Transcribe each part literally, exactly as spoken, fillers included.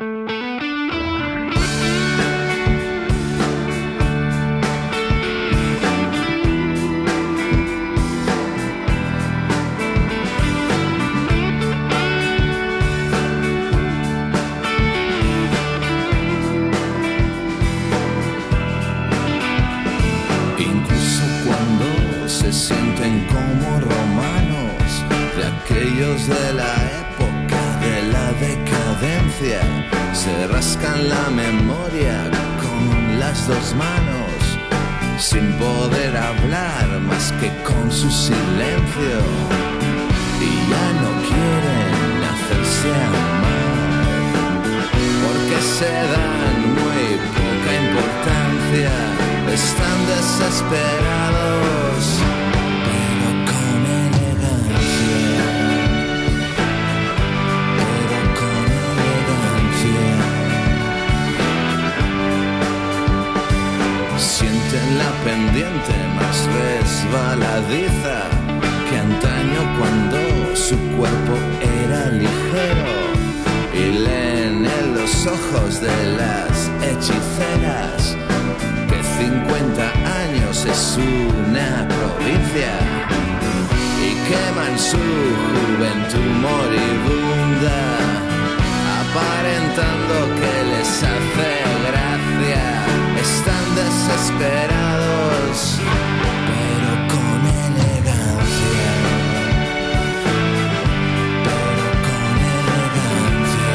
De la época de la decadencia se rascan la memoria con las dos manos sin poder hablar más que con su silencio, y ya no quieren hacerse amar porque se dan muy poca importancia, están desesperados. La pendiente más resbaladiza que antaño cuando su cuerpo era ligero, y leen en los ojos de las hechiceras que cincuenta años es una provincia, y queman su juventud moribunda aparentando que les hace gracia. Están desesperados, pero con elegancia, pero con elegancia.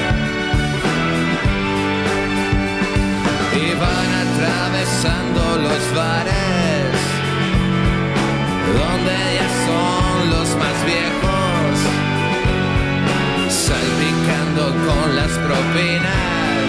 Y van atravesando los bares, donde ya son los más viejos, salpicando con las propinas.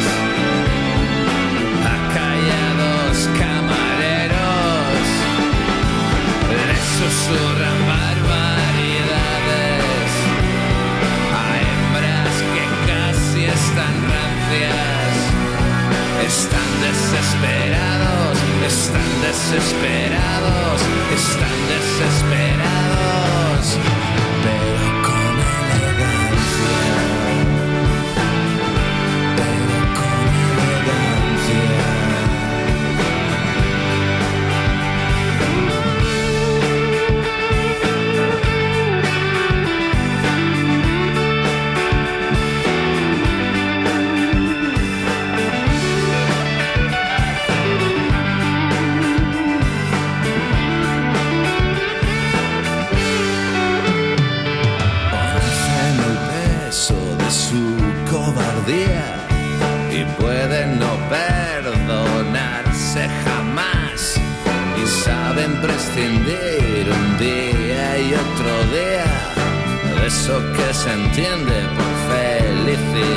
Camareros les susurran barbaridades a hembras que casi están rancias. Están desesperados, están desesperados, están desesperados, pero con elegancia, pero con elegancia. Y pueden no perdonarse jamás, y saben prescindir un día y otro día de eso que se entiende por felicidad.